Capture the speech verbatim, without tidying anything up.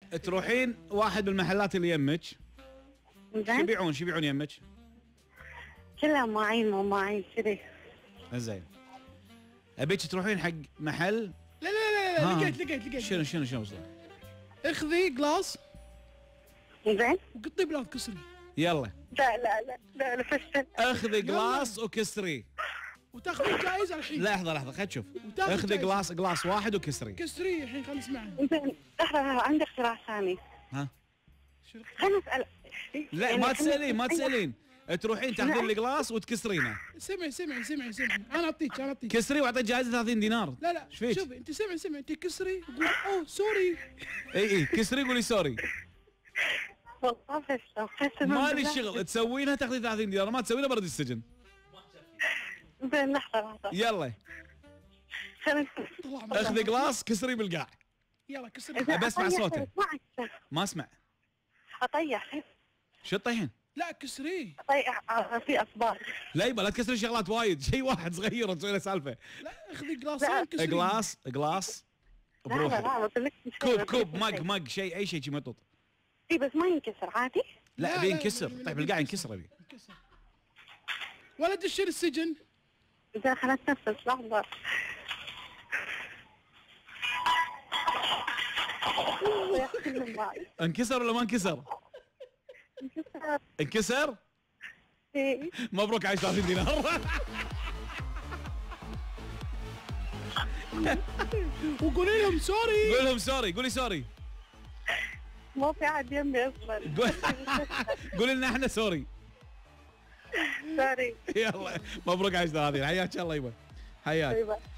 تروحين واحد من المحلات اللي يمك، شو زين. يبيعون شو يبيعون يمك؟ كلها مواعين مو مواعين كذي. زين. ابيك تروحين حق محل. لا لا لا لا ها. لقيت لقيت لقيت شنو شنو شنو وصل؟ اخذي جلاس زين. وقطي بلا كسري يلا لا لا لا لا لا فشل. اخذي جلاس وكسري. وتاخذي الجائزه الحين. لحظه لحظه خلينا نشوف. وتاخذ اخذي جايزة. جلاس جلاس واحد وكسري. كسري الحين خلينا نسمعها. زين. لحظة عندي اقتراح ثاني. ها شنو؟ خليني اسال. لا يعني ما خليني- تسالين ما تسالين، تروحين تاخذين الجلاس وتكسرينه. سمعي سمعي سمعي سمعي انا اعطيك انا اعطيك. كسري واعطيك جائزه ثلاثين دينار. لا لا ايش فيك؟ شوفي انت سمعي سمعي انت كسري وقولي اوه سوري. اي اي كسري قولي سوري. والله فشل. فشل. مالي شغل، تسوينها تاخذين ثلاثين دينار، ما تسوينها برد السجن. زين لحظة لحظة. يلا خليني طلع مرة. اخذي جلاس كسري بالقاع. يلا كسري. أبي أسمع أطيح صوته. ما أكثر. ما اسمع. اطيح شو تطيحين؟ لا كسري. اطيح آه، في اصبار. لا يبا لا تكسرين شغلات وايد، شيء واحد صغير تسوي له سالفه. لا اخذي جلاسين كسري. جلاس جلاس لا لا بروحه. لا قلت لك كوب كوب مق مق شيء اي شيء شي مطط. اي بس ما ينكسر عادي. لا لا، ابي لا، ينكسر، لا، طيب لا، بالقاع ينكسر. ينكسر ابي. انكسر. ولا تدشين السجن. زين خليني اتنفس لحظة. انكسر ولا ما انكسر؟ انكسر. انكسر؟ إيه. مبروك عايش ثلاثين دينار. وقولي لهم سوري. قول لهم سوري، قولي سوري. ما في احد يمي اصلا. قول- قولي لنا احنا سوري. سوري. يلا مبروك عايش ثلاثين، حياك الله يبا، حياك. طيب.